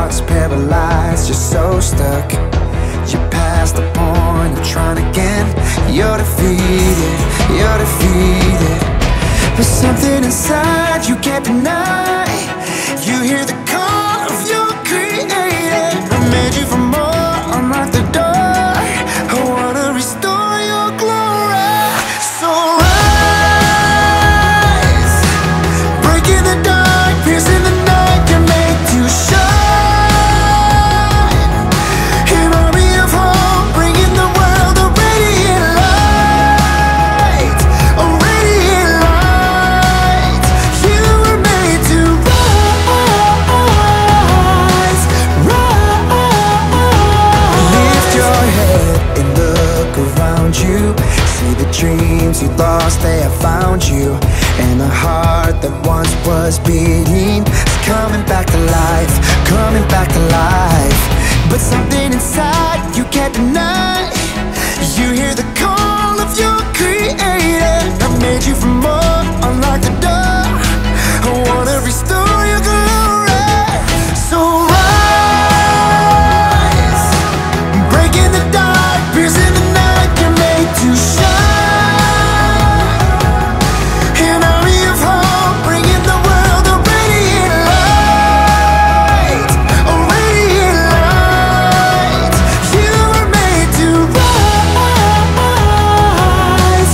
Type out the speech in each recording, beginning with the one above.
heart's paralyzed, you're so stuck. You're past the point of trying again. You're defeated, you're defeated. But something inside you can't deny. You hear the call of your creator, who made you for more, unlock the door. I wanna restore your glory. So rise, breaking the dark, piercing the night. You're made to shine. An army of hope, bringing the world a radiant light, a radiant light. You were made to rise, rise. Lift your head and look around you. See the dreams you lost, they have found you. And the heart that once was beating is coming back to life, coming back to life. But something inside you can't deny. You hear the call of your creator, I made you for more, unlock the door. I wanna restore your glory. So rise, breaking the dark, piercing the night. You're made to shine. An army of hope, bringing the world a radiant light, a radiant light. You were made to rise,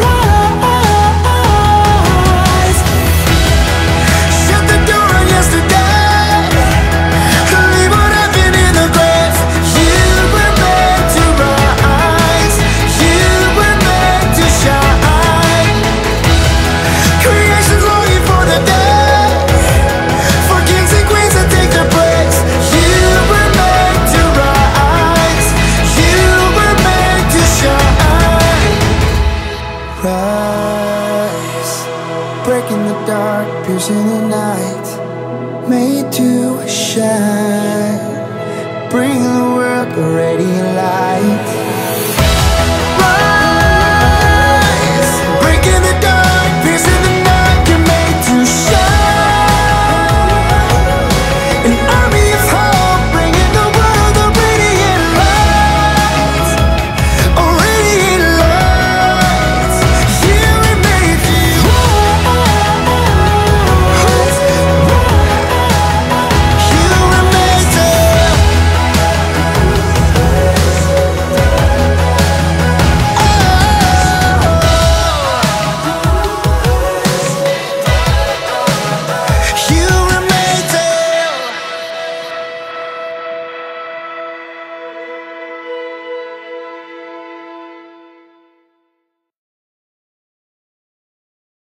rise. Shut the door on yesterday, leave what happened in the grave. You were made to rise, you were made to shine. Creation's longing for the day, for kings and queens to take their place. You were made to rise, you were made to shine. Rise, breaking the dark, piercing the night. Made to shine, bring the world a radiant